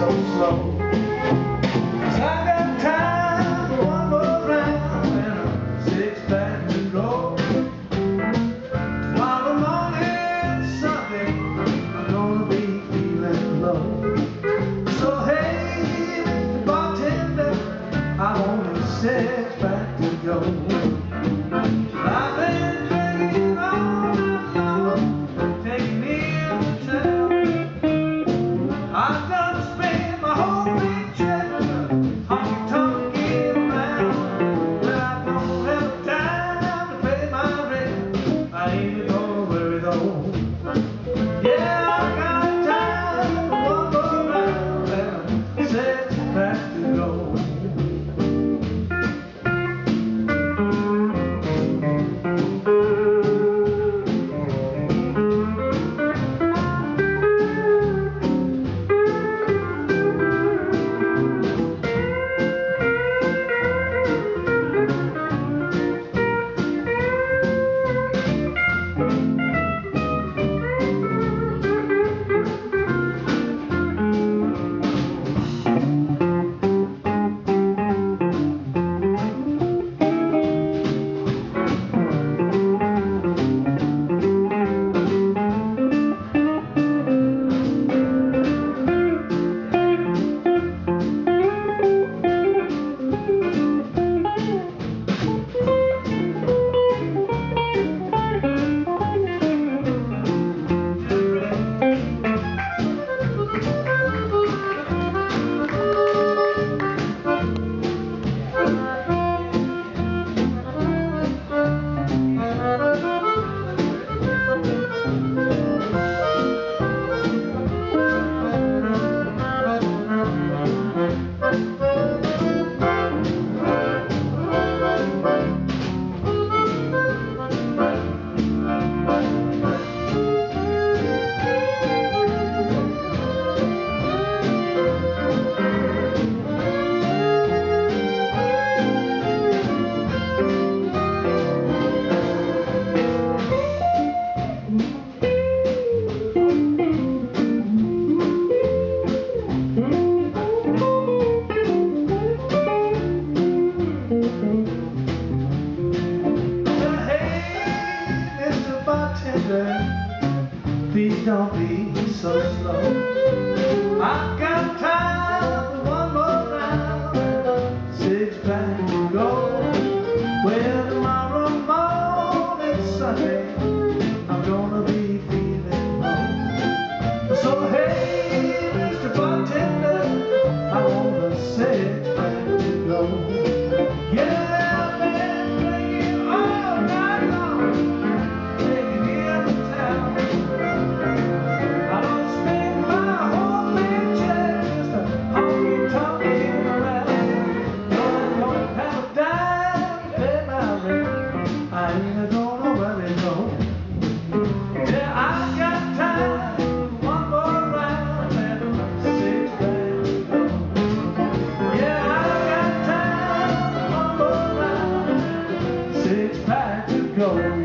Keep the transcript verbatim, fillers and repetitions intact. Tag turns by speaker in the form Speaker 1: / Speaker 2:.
Speaker 1: so slow. 'Cause I got time for one more round and a six pack to go. Tomorrow morning, Sunday, I'm gonna be feeling low. So hey, Mister Bartender, I want a six pack to go. I've been drinking all night long, taking me to town. I've done spent my whole paycheck honky-tonkin' around. But I don't have time to pay my rent. I ain't gonna worry though. Yeah, I got time for one more round and a six pack to go. Please don't be so slow. I've got time for one more round and a six pack to go. Well, tomorrow morning, Sunday, I'm gonna be feeling low. So hey, Mister Bartender, I want a six pack to go. Yeah. Six pack to go.